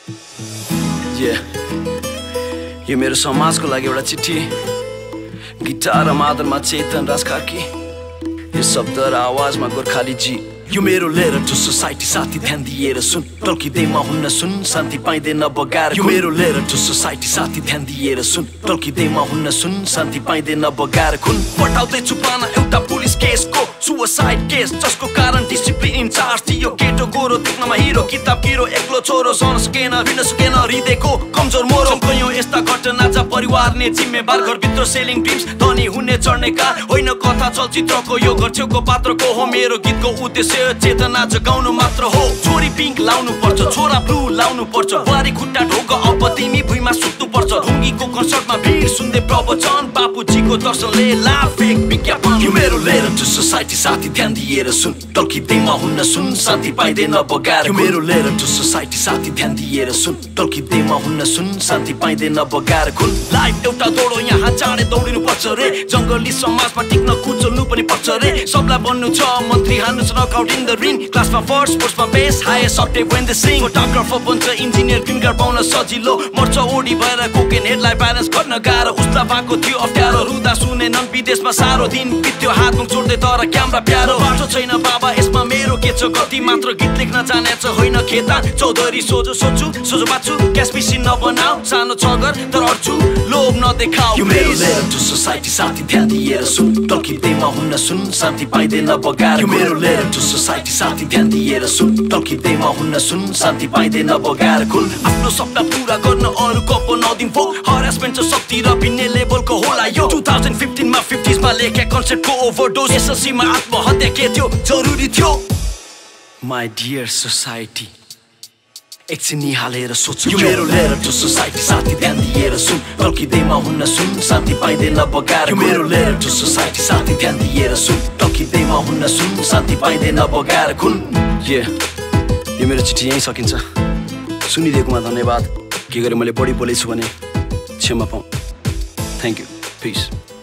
यो मेरो समाजको लागि एउटा चिठी गिटार र मादलमा चेतन राज कार्की यो शब्द र आवाजमा गोर्खाली जी यो मेरो लेटर टु सोसाइटी साथी ध्यान दिएर सुन टल्किँदैमा हुन्न सुन शान्ति पाइँदैन बगाएर यो मेरो लेटर टु सोसाइटी साथी ध्यान दिएर सुन टल्किँदैमा हुन्न सुन शान्ति पाइँदैन बगाएर खुन पठाउँदैछु पाना एउटा पुलिस केसको सुसाइड केस जसको कारण डिसिप्लिन इन्चार्ज थियो केटो गोरो देख्नमा हिरो किताब किरो एक्लो छोरो सहन सकेन भिन्न सकेन हृदयको कमजोर मोरो कयौं यस्ता घटना जा परिवार ने जिम्मेवार घरभित्र सेलिङ ड्रिम्स धनी हुने चढ्ने कार होइन कथा चलचित्रको यो घर छेउको पात्रको हो मेरो गीतको उद्देश्य चेतना जगाउनु मात्र हो छोरी पिङ्क लाउनु पर्छ छोरा ब्लू लाउनु पर्छ बुहारी खुट्टा ढोक अब तिमी भुइँमा सुत्नु पर्छ ढुङ्गीको कन्सर्टमा भिड सुन्दै प्रवचन बापुजीको दर्शनले लाभ एक विज्ञापन यो मेरो लेटर टु सोसाइटी साथी ध्यान दिएर सुन टल्किँदैमा हुन्न सुन शान्ति पाइँदैन बगाएर यो मेरो लेटर टु सोसाइटी साथी ध्यान दिएर सुन टल्किँदैमा हुन्न सुन शान्ति पाइँदैन बगाएर खुन लाइफ एउटा दौडो यहाँ चाँडै दौडिनु पर्छ रे जङ्गली समाजमा टिक्न कुचल्नु पनि पर्छ रे सबलाई बन्नु छ मन्त्री हान्नु छ नकाउट in the ring classमा फर्स्ट स्पोर्ट्समा best highest octave when they sing photographer बन्छ इन्जिनियर ग्रीन कार्ड पाउन सजिलो मर्छ ओडी भएर कोकेन हेडलाई ब्यालेन्स गर्न गाह्रो उसलाई भएको थियो अप्ठ्यारो रुदा सुने नन विदेशमा सारो दिन बित्यो हातमा जोड्दै तर क्यामेरा प्यारो बाटो छैन बाबा यसमा मेरो के छ गति मात्र गीत लेख्न जानेछ होइन खेता चौधरी सोझो सोच्छु सोझो बाछु क्यास मिसिन नबनाऊ सानो छ घर तर अड्छु लोभ नदेखाऊ यो मेरो लेटर टु सोसाइटी साथी ध्यान दिएर सुन टल्किँदैमा हुन्न सुन शान्ति पाइँदैन बगाएर यो मेरो लेटर टु सोसाइटी साथी ध्यान दिएर सुन टल्किँदैमा हुन्न सुन शान्ति पाइँदैन बगाएर खुन आफ्नो सपना पुरा गर्न अरूको पो नदिम फो हरासमेन्ट शक्ति र भिन्ने लेभलको होला यो 2015 मा 50s मा लेखे कन्सेप्टको ओभरडोज एसएलसीमा आत्महत्या के थियो जरुरी थियो माई डियर सोसाइटी एकछिन निहालेर सोच यो मेरो लेटर टु सोसाइटी साथी ध्यान दिएर सुन टल्किँदैमा हुन्न सुन शान्ति पाइँदैन बगाएर यो मेरो लेटर टु सोसाइटी साथी ध्यान दिएर सुन टल्किँदैमा हुन्न सुन शान्ति पाइँदैन बगाएर खुन यो मेरो चिठी यहीँ सकिन्छ सुनिदिएकोमा धन्यवाद के गरे मैले बढी बोलेछु भने क्षमा पाऊँ थ्याङ्क यू पिस